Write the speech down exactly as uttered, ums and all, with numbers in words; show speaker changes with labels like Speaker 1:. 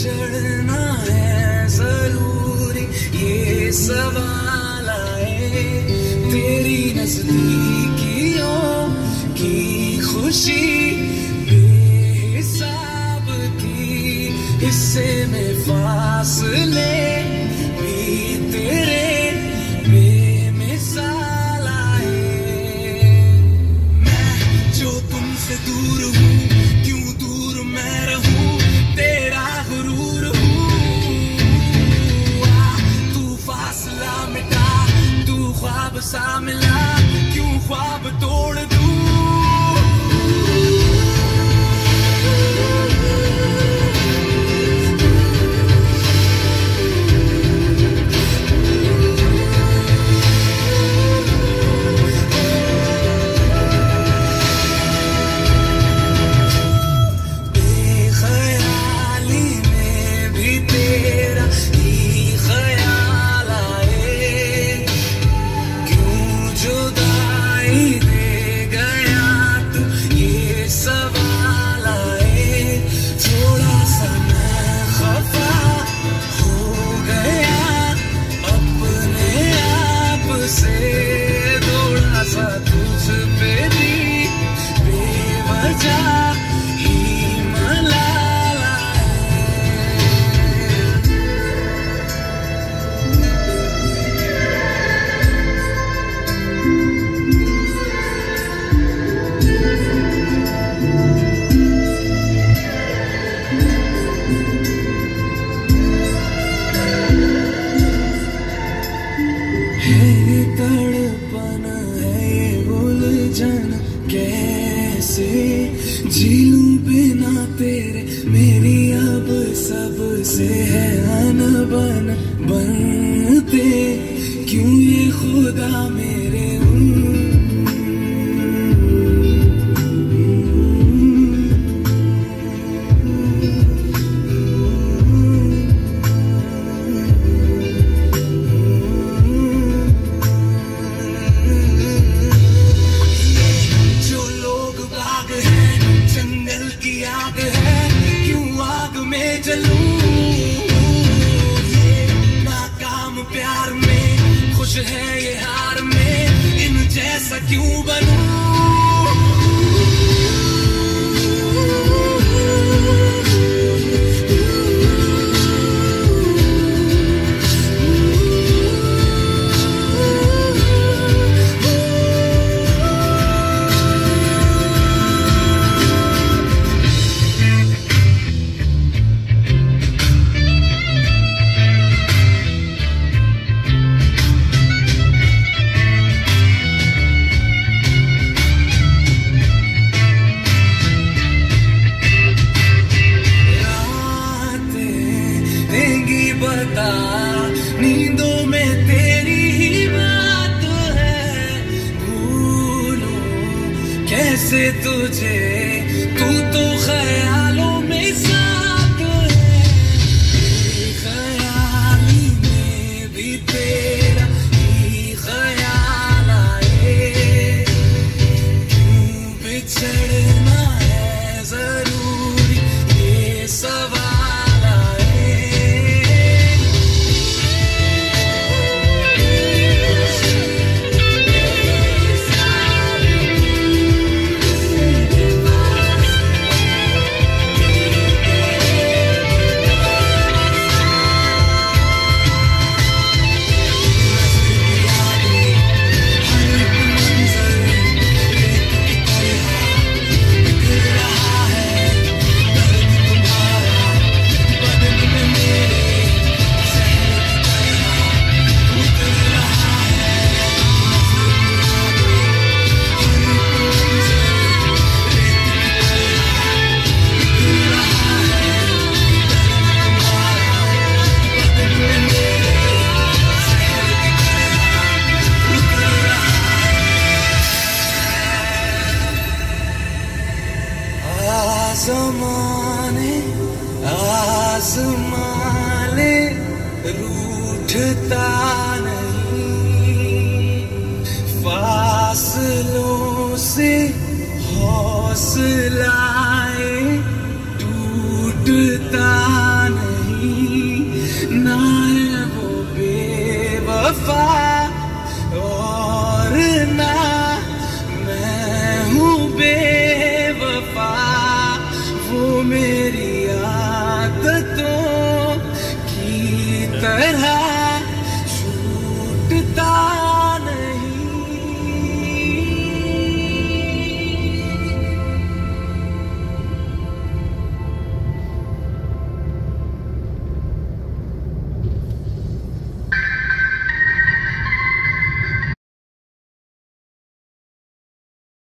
Speaker 1: चढ़ना है जरूरी ये सवाल आए तेरी नजदीकियों की खुशी बेहिसाब की हिस्से में फासले भी तेरे बेमिसाल आए मैं जो तुमसे दूर हूँ क्यों दूर मैं रहूँ तेरा गुरूर हूँ तू फासला मिटा तू ख्वाब सा मिला क्यों ख्वाब तोड़ दूँ जीलूं बिना तेरे मेरी अब सबसे है अनबन बनते क्यों ये खुदा मेरे प्यार में खुश है ये हार में इन जैसा क्यों बनूं बता नींदों में तेरी ही बात है भूलूं कैसे तुझे तू तो ख्यालों में साथ है ख्याली में भी तेरा ही ख्याल आए क्यों बिछड़ना है जरूरी ये सवाल ज़माने आज़माने रूठता नहीं फासलों से हौसला